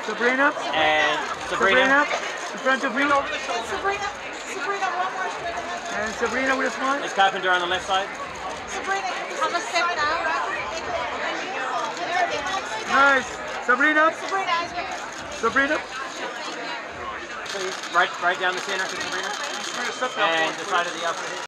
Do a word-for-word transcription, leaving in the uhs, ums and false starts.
Sabrina. And Sabrina. Sabrina. In front of you. Sabrina. Sabrina, one more straight ahead. And Sabrina with a smile. Is Carpenter on the left side? Sabrina, have a step now. Nice. Sabrina. Sabrina, eyes back. Sabrina. Please. Right, right down the center to Sabrina. And the side of the outfit.